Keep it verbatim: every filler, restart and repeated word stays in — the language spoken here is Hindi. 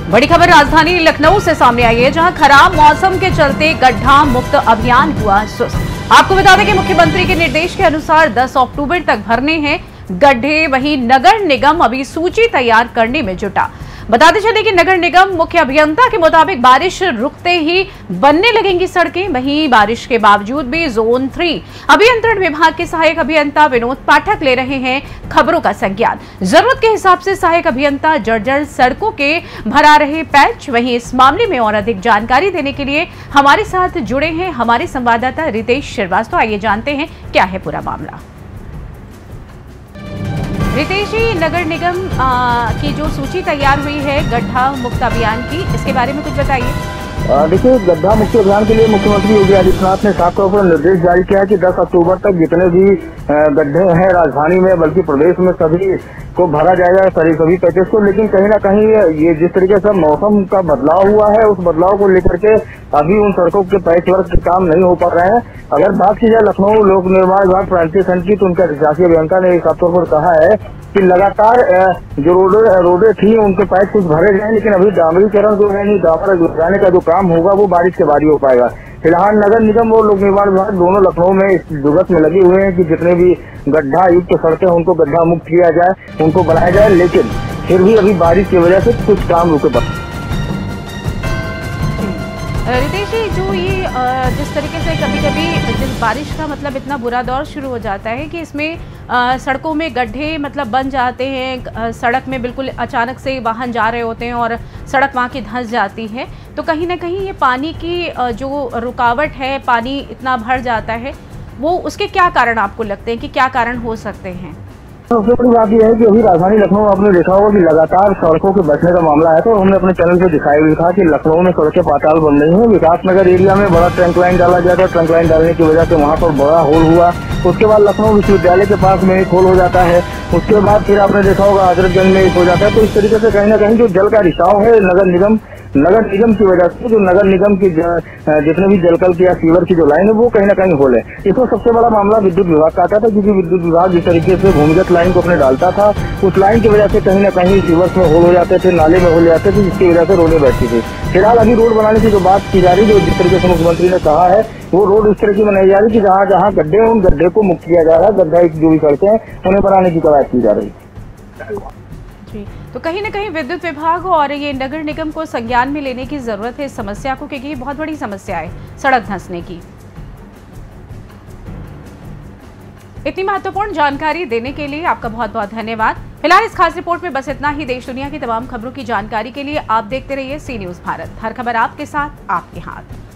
बड़ी खबर राजधानी लखनऊ से सामने आई है, जहां खराब मौसम के चलते गड्ढा मुक्त अभियान हुआ सुस्त। आपको बता दें कि मुख्यमंत्री के निर्देश के अनुसार दस अक्टूबर तक भरने हैं गड्ढे। वहीं नगर निगम अभी सूची तैयार करने में जुटा। बताते चले कि नगर निगम मुख्य अभियंता के मुताबिक बारिश रुकते ही बनने लगेंगी सड़कें। वहीं बारिश के बावजूद भी जोन थ्री अभियंत्रण विभाग के सहायक अभियंता विनोद पाठक ले रहे हैं खबरों का संज्ञान। जरूरत के हिसाब से सहायक अभियंता जर्जर सड़कों के भरा रहे पैच। वहीं इस मामले में और अधिक जानकारी देने के लिए हमारे साथ जुड़े हैं हमारे संवाददाता रितेश श्रीवास्तव। आइए जानते हैं क्या है पूरा मामला। रितेश जी, नगर निगम आ, की जो सूची तैयार हुई है गड्ढा मुक्त अभियान की, इसके बारे में कुछ बताइए। देखिए, गड्ढा मुक्त अभियान के लिए मुख्यमंत्री योगी आदित्यनाथ ने साफ तौर पर निर्देश जारी किया है कि दस अक्टूबर तक जितने भी गड्ढे हैं राजधानी में बल्कि प्रदेश में सभी को भरा जाएगा, सभी सभी पैकेज को। लेकिन कहीं ना कहीं ये जिस तरीके से मौसम का बदलाव हुआ है उस बदलाव को लेकर के अभी उन सड़कों के पैच वर्क के काम नहीं हो पा रहे हैं। अगर बात की जाए लखनऊ लोक निर्माण विभाग प्रांतीय संघ की, तो उनके अधिशासी अभियंता ने साफ तौर पर कहा है कि लगातार जो रोडे रोडे थी उनके पैच कुछ भरे गए, लेकिन अभी डामरीकरण जो है नहीं, डामर लगाने का जो काम होगा वो बारिश के बाद ही हो पाएगा। फिलहाल नगर निगम और लोक निर्माण विभाग दोनों लखनऊ में इस जुगत में लगे हुए हैं कि जितने भी गड्ढा युक्त सड़कें उनको गड्ढा मुक्त किया जाए, उनको बनाया जाए। लेकिन फिर भी अभी बारिश की वजह से कुछ काम रुके पड़े। रितेश जी, जो ये जिस तरीके से कभी कभी जिस बारिश का मतलब इतना बुरा दौर शुरू हो जाता है कि इसमें सड़कों में गड्ढे मतलब बन जाते हैं, सड़क में बिल्कुल अचानक से वाहन जा रहे होते हैं और सड़क वहाँ की धंस जाती है, तो कहीं ना कहीं ये पानी की जो रुकावट है, पानी इतना भर जाता है, वो उसके क्या कारण आपको लगते हैं कि क्या कारण हो सकते हैं? सबसे बड़ी बात यह है कि अभी राजधानी लखनऊ आपने देखा होगा कि लगातार सड़कों के बचने का मामला है। तो हमने अपने चैनल पे दिखाया भी था कि लखनऊ में सड़कें पाताल बन रही हैं। विकास नगर एरिया में बड़ा ट्रंक लाइन डाला गया था, ट्रंक लाइन डालने की वजह से वहां पर बड़ा होल हुआ। उसके बाद लखनऊ विश्वविद्यालय के पास में एक होल हो जाता है। उसके बाद फिर आपने देखा होगा हजरतगंज में एक हो जाता है। तो इस तरीके से कहीं ना कहीं जो जल का रिसाव है नगर निगम नगर निगम की वजह से, जो नगर निगम की जितने भी जलकल की या सीवर की जो लाइन है वो कहीं ना कहीं होल है। इसमें सबसे बड़ा मामला विद्युत विभाग का आता था, क्योंकि विद्युत विभाग जिस तरीके से भूमिगत लाइन को अपने डालता था, उस लाइन की वजह से कहीं ना कहीं सीवर्स में होल हो जाते थे, नाले में होल जाते थे, जिसकी वजह से रोडें बैठती थी। फिलहाल अभी रोड बनाने की जो बात की जा रही है, जो जिस तरीके से मुख्यमंत्री ने कहा है, वो रोड इस तरह की बनाई जा रही है कि जहाँ जहाँ गड्ढे हैं उन गड्ढे को मुक्त किया जा रहा है। गड्ढा जो भी सड़कें हैं उन्हें बनाने की कवायद की जा रही है। तो कहीं ना कहीं विद्युत विभाग और ये नगर निगम को संज्ञान में लेने की जरूरत है इस समस्या को, क्योंकि ये बहुत बड़ी समस्या है सड़क धंसने की। इतनी महत्वपूर्ण जानकारी देने के लिए आपका बहुत बहुत धन्यवाद। फिलहाल इस खास रिपोर्ट में बस इतना ही। देश दुनिया की तमाम खबरों की जानकारी के लिए आप देखते रहिए सी न्यूज भारत। हर खबर आपके साथ, आपके हाथ।